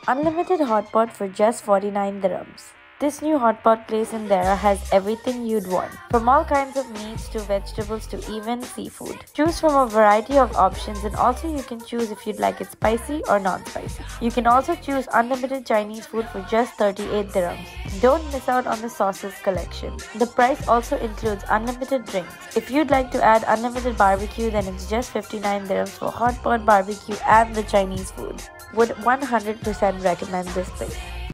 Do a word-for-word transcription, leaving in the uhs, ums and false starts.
Unlimited hotpot for just forty-nine dirhams. This new hotpot place in Dara has everything you'd want, from all kinds of meats to vegetables to even seafood. Choose from a variety of options, and also you can choose if you'd like it spicy or non-spicy. You can also choose unlimited Chinese food for just thirty-eight dirhams. Don't miss out on the sauces collection. The price also includes unlimited drinks. If you'd like to add unlimited barbecue, then it's just fifty-nine dirhams for hotpot barbecue and the Chinese food. Would one hundred percent recommend this place.